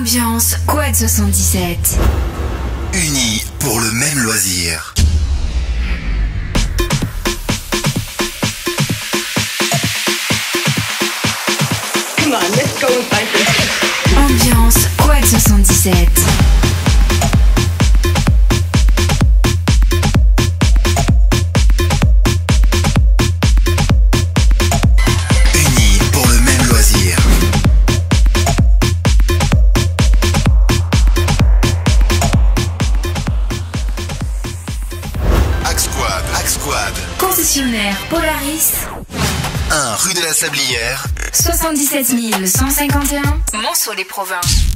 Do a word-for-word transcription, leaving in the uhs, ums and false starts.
Ambiance Quad soixante-dix-sept. Unis pour le même loisir. Come on, let's go and find this. Ambiance Quad soixante-dix-sept. Concessionnaire Polaris, un rue de la Sablière, soixante-dix-sept mille cent cinquante et un Montceau-les-Provinces.